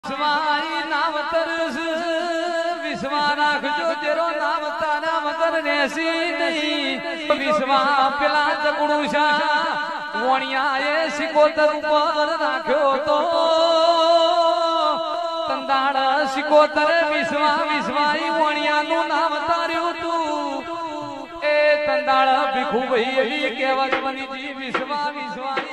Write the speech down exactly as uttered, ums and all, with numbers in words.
વિશ્વાઈ નામ તરસ વિશ્વા રાખજો જેરો નામ તારા વગર નેસી નહીં વિશ્વા પેલા જગડું શા વણિયાએ સિકોતર ઉપર રાખ્યો તો તંદાળ સિકોતર વિશ્વા વિશ્વાઈ વણિયાનું નામ તાર્યું તું એ તંદાળ ભીખુભાઈ એવી કહેવત બની જી વિશ્વા વિશ્વાઈ